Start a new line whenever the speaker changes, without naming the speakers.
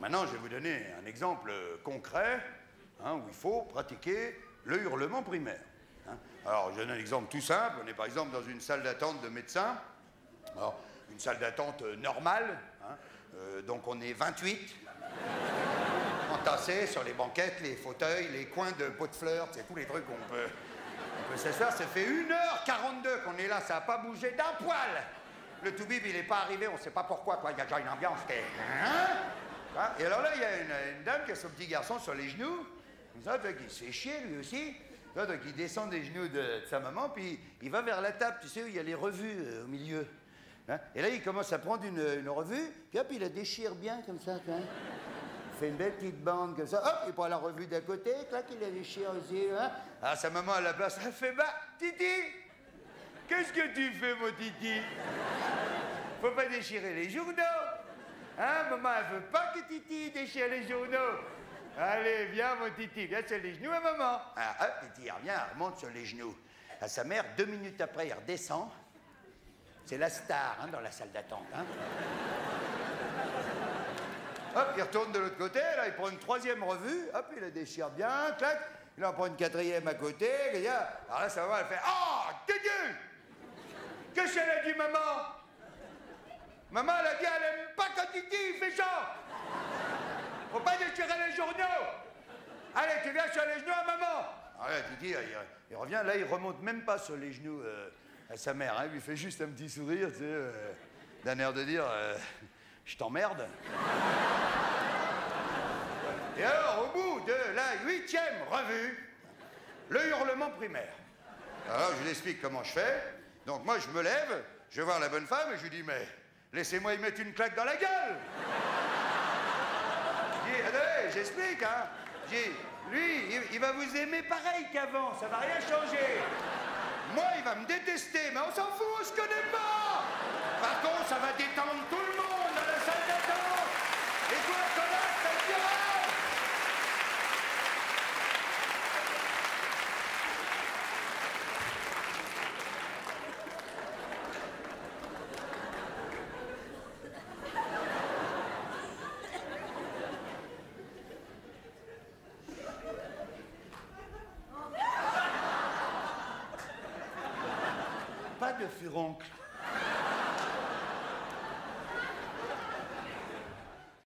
maintenant, je vais vous donner un exemple concret hein, où il faut pratiquer le hurlement primaire. Hein. Alors, je donne un exemple tout simple. On est par exemple dans une salle d'attente de médecin. Alors, une salle d'attente normale. Hein. Donc, on est 28. Entassés sur les banquettes, les fauteuils, les coins de pots de fleurs. C'est tous les trucs qu'on peut s'asseoir. Ça fait 1h42 qu'on est là. Ça n'a pas bougé d'un poil. Le toubib, il n'est pas arrivé. On ne sait pas pourquoi. Quoi. Il y a déjà une ambiance. Hein. Et alors là, il y a une dame qui a son petit garçon sur les genoux. Ça fait qu'il se fait chier, lui aussi. Donc il descend des genoux de sa maman, puis il va vers la table, tu sais, où il y a les revues au milieu. Hein? Et là, il commence à prendre une revue, puis hop, il la déchire bien comme ça. Hein? Il fait une belle petite bande comme ça. Hop, il prend la revue d'à côté, clac, il la déchire aussi. Hein? Alors sa maman à la place, elle fait, bah, Titi, qu'est-ce que tu fais, mon Titi? Faut pas déchirer les journaux. Hein, maman, elle veut pas que Titi déchire les journaux. Allez, viens, mon Titi, viens sur les genoux à maman. Ah, hop, Titi, il revient, elle remonte sur les genoux à sa mère. 2 minutes après, il redescend. C'est la star, hein, dans la salle d'attente. Hein. Hop, il retourne de l'autre côté, là, il prend une 3e revue. Hop, il la déchire bien, clac. Il en prend une 4e à côté. Alors là, sa maman, elle fait « Oh, Titi! Qu'est-ce qu'elle a dit, maman? Maman, elle a dit, elle aime pas quand Titi, il fait chaud. Faut pas déchirer les journaux. Allez, tu viens sur les genoux à maman. Alors là, Titi, il revient, là, il remonte même pas sur les genoux à sa mère. Hein. Il lui fait juste un petit sourire, tu sais, d'un air de dire, je t'emmerde. Et alors, au bout de la 8e revue, le hurlement primaire. Alors, je lui explique comment je fais. Donc, moi, je me lève, je vais voir la bonne femme et je lui dis, mais laissez-moi y mettre une claque dans la gueule. Je dis, attendez, j'explique, hein. Je dis, lui, il va vous aimer pareil qu'avant, ça va rien changer. Moi, il va me détester, mais on s'en fout, on se connaît pas. Par contre, ça va détendre tout le monde dans la salle d'attente. Et toi, connasse, t'as le pas de furoncle.